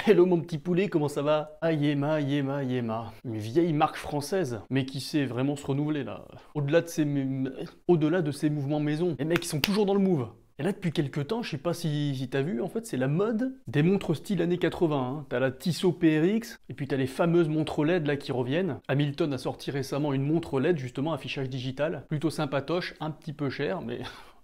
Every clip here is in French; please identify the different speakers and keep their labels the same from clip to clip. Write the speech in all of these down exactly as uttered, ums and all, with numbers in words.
Speaker 1: Hello mon petit poulet, comment ça va? Ah Yema, Yema, Yema. Une vieille marque française, mais qui sait vraiment se renouveler là. Au-delà de ses, au-delà de ses mouvements maison, les mecs ils sont toujours dans le move. Et là depuis quelques temps, je sais pas si, si t'as vu, en fait c'est la mode des montres style années quatre-vingts. Hein. T'as la Tissot P R X, et puis t'as les fameuses montres L E D là qui reviennent. Hamilton a sorti récemment une montre L E D justement, affichage digital. Plutôt sympatoche, un petit peu cher, mais...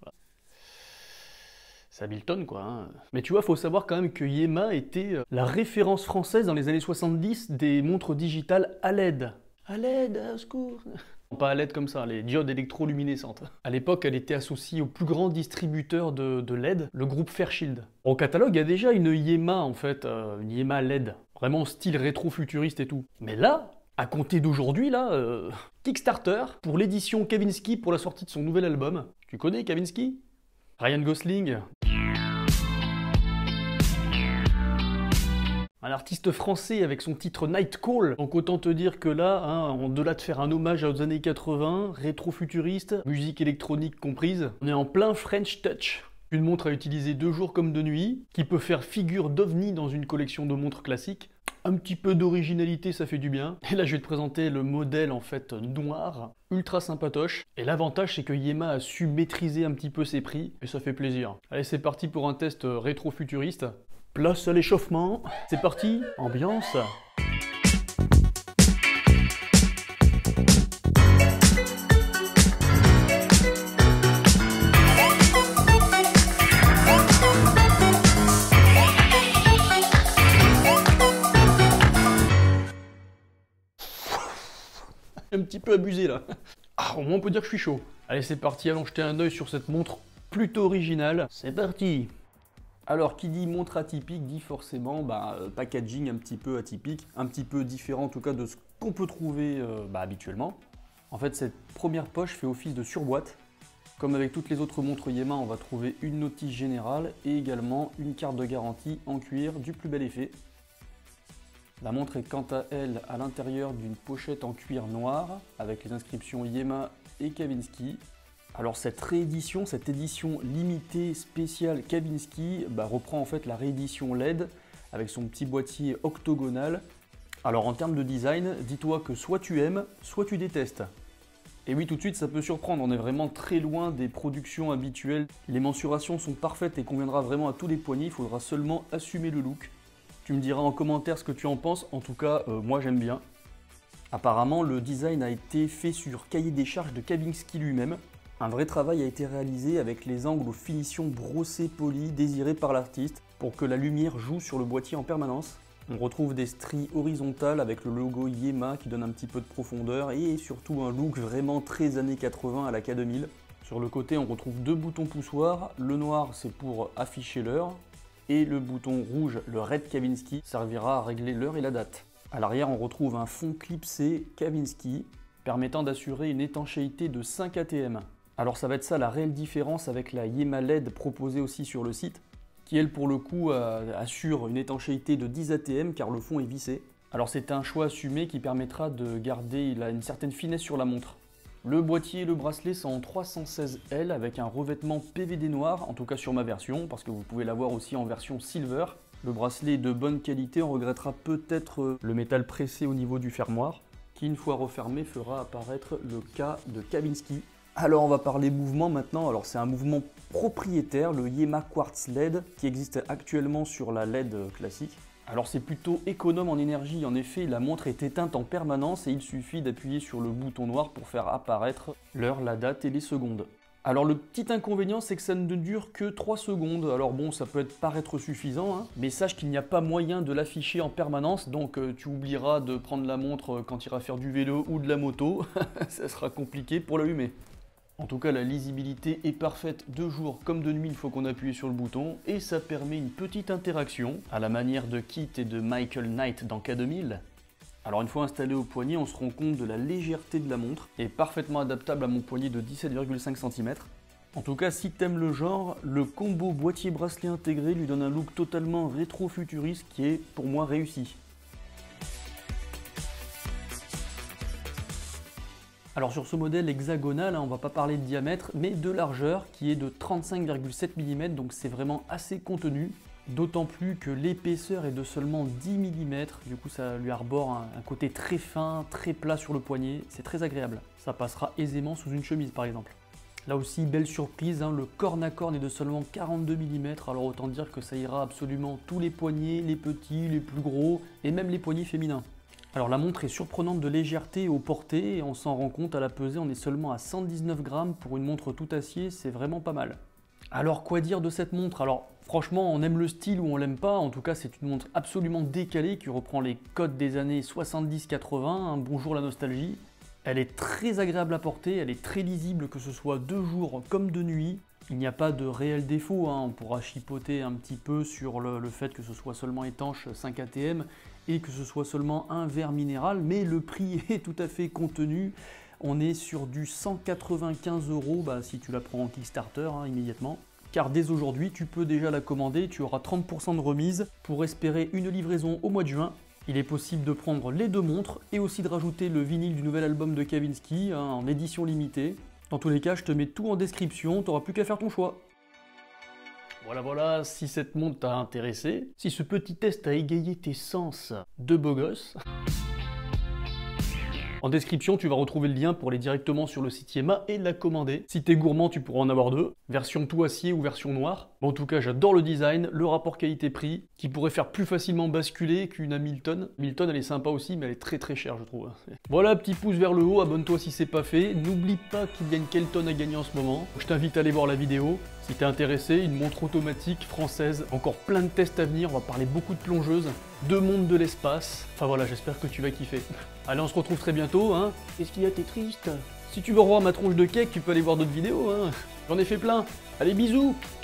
Speaker 1: C'est Hamilton quoi. Hein. Mais tu vois, faut savoir quand même que Yema était la référence française dans les années soixante-dix des montres digitales à L E D. À L E D, à secours. Pas à L E D comme ça, les diodes électroluminescentes. À l'époque, elle était associée au plus grand distributeur de, de L E D, le groupe Fairchild. Au catalogue, il y a déjà une Yema en fait, euh, une Yema L E D, vraiment style rétro-futuriste et tout. Mais là, à compter d'aujourd'hui, là, euh, Kickstarter pour l'édition Kavinsky pour la sortie de son nouvel album. Tu connais Kavinsky? Ryan Gosling. Un artiste français avec son titre Night Call. Donc autant te dire que là, hein, au-delà de faire un hommage aux années quatre-vingts, rétro-futuriste, musique électronique comprise, on est en plein French Touch. Une montre à utiliser de jour comme de nuit, qui peut faire figure d'ovni dans une collection de montres classiques. Un petit peu d'originalité, ça fait du bien. Et là, je vais te présenter le modèle en fait noir, ultra sympatoche. Et l'avantage, c'est que Yema a su maîtriser un petit peu ses prix, et ça fait plaisir. Allez, c'est parti pour un test rétro-futuriste. Place à l'échauffement. C'est parti, ambiance. Un petit peu abusé là. Ah, au moins on peut dire que je suis chaud. Allez, c'est parti, allons jeter un œil sur cette montre plutôt originale. C'est parti. Alors, qui dit montre atypique dit forcément bah, euh, packaging un petit peu atypique, un petit peu différent en tout cas de ce qu'on peut trouver euh, bah, habituellement. En fait, cette première poche fait office de surboîte. Comme avec toutes les autres montres Yema, on va trouver une notice générale et également une carte de garantie en cuir du plus bel effet. La montre est quant à elle à l'intérieur d'une pochette en cuir noir avec les inscriptions Yema et Kavinsky. Alors cette réédition, cette édition limitée spéciale Kavinsky bah, reprend en fait la réédition L E D avec son petit boîtier octogonal. Alors en termes de design, dis-toi que soit tu aimes, soit tu détestes. Et oui, tout de suite ça peut surprendre, on est vraiment très loin des productions habituelles. Les mensurations sont parfaites et conviendra vraiment à tous les poignets, il faudra seulement assumer le look. Tu me diras en commentaire ce que tu en penses, en tout cas euh, moi j'aime bien. Apparemment le design a été fait sur cahier des charges de Kavinsky lui-même. Un vrai travail a été réalisé avec les angles aux finitions brossées polies désirées par l'artiste pour que la lumière joue sur le boîtier en permanence. On retrouve des stries horizontales avec le logo Yema qui donne un petit peu de profondeur et surtout un look vraiment très années quatre-vingts à la K deux mille. Sur le côté on retrouve deux boutons poussoirs, le noir c'est pour afficher l'heure et le bouton rouge, le Red Kavinsky, servira à régler l'heure et la date. À l'arrière on retrouve un fond clipsé Kavinsky permettant d'assurer une étanchéité de cinq A T M. Alors ça va être ça la réelle différence avec la Yema L E D proposée aussi sur le site, qui elle pour le coup euh, assure une étanchéité de dix A T M car le fond est vissé. Alors c'est un choix assumé qui permettra de garder là, une certaine finesse sur la montre. Le boîtier et le bracelet sont en trois cent seize L avec un revêtement P V D noir, en tout cas sur ma version, parce que vous pouvez l'avoir aussi en version silver. Le bracelet est de bonne qualité, on regrettera peut-être le métal pressé au niveau du fermoir, qui une fois refermé fera apparaître le K de Kavinsky. Alors on va parler mouvement maintenant, alors c'est un mouvement propriétaire, le Yema Quartz L E D, qui existe actuellement sur la L E D classique. Alors c'est plutôt économe en énergie, en effet la montre est éteinte en permanence et il suffit d'appuyer sur le bouton noir pour faire apparaître l'heure, la date et les secondes. Alors le petit inconvénient c'est que ça ne dure que trois secondes, alors bon ça peut être paraître suffisant, hein, mais sache qu'il n'y a pas moyen de l'afficher en permanence, donc euh, tu oublieras de prendre la montre quand tu iras faire du vélo ou de la moto, ça sera compliqué pour l'allumer. En tout cas, la lisibilité est parfaite de jour comme de nuit une fois qu'on appuie sur le bouton et ça permet une petite interaction à la manière de Kit et de Michael Knight dans K deux mille. Alors une fois installé au poignet, on se rend compte de la légèreté de la montre et parfaitement adaptable à mon poignet de dix-sept virgule cinq centimètres. En tout cas, si t'aimes le genre, le combo boîtier-bracelet intégré lui donne un look totalement rétro-futuriste qui est pour moi réussi. Alors sur ce modèle hexagonal, hein, on va pas parler de diamètre, mais de largeur qui est de trente-cinq virgule sept millimètres, donc c'est vraiment assez contenu. D'autant plus que l'épaisseur est de seulement dix millimètres, du coup ça lui arbore un, un côté très fin, très plat sur le poignet, c'est très agréable. Ça passera aisément sous une chemise par exemple. Là aussi, belle surprise, hein, le corne à corne est de seulement quarante-deux millimètres, alors autant dire que ça ira absolument tous les poignets, les petits, les plus gros, et même les poignets féminins. Alors la montre est surprenante de légèreté au porté, et on s'en rend compte à la pesée, on est seulement à cent dix-neuf grammes pour une montre tout acier, c'est vraiment pas mal. Alors quoi dire de cette montre? Alors franchement, on aime le style ou on l'aime pas, en tout cas c'est une montre absolument décalée qui reprend les codes des années soixante-dix quatre-vingts, hein, bonjour la nostalgie. Elle est très agréable à porter, elle est très lisible que ce soit de jour comme de nuit. Il n'y a pas de réel défaut, hein. On pourra chipoter un petit peu sur le, le fait que ce soit seulement étanche cinq A T M et que ce soit seulement un verre minéral, mais le prix est tout à fait contenu. On est sur du cent quatre-vingt-quinze euros bah, si tu la prends en Kickstarter hein, immédiatement. Car dès aujourd'hui, tu peux déjà la commander, tu auras trente pour cent de remise pour espérer une livraison au mois de juin. Il est possible de prendre les deux montres et aussi de rajouter le vinyle du nouvel album de Kavinsky hein, en édition limitée. Dans tous les cas, je te mets tout en description, tu n'auras plus qu'à faire ton choix. Voilà, voilà, si cette montre t'a intéressé, si ce petit test a égayé tes sens de beau gosse, en description, tu vas retrouver le lien pour aller directement sur le site Yema et la commander. Si t'es gourmand, tu pourras en avoir deux, version tout acier ou version noire. Bon, en tout cas, j'adore le design, le rapport qualité-prix, qui pourrait faire plus facilement basculer qu'une Hamilton. Hamilton, elle est sympa aussi, mais elle est très très chère, je trouve. Voilà, petit pouce vers le haut, abonne-toi si c'est pas fait. N'oublie pas qu'il y a une Kelton à gagner en ce moment. Je t'invite à aller voir la vidéo. Si t'es intéressé, une montre automatique française, encore plein de tests à venir, on va parler beaucoup de plongeuses, de monde de l'espace. Enfin voilà, j'espère que tu vas kiffer. Allez, on se retrouve très bientôt, hein. Qu'est-ce qu'il y a, t'es triste? Si tu veux revoir ma tronche de cake, tu peux aller voir d'autres vidéos, hein. J'en ai fait plein. Allez, bisous!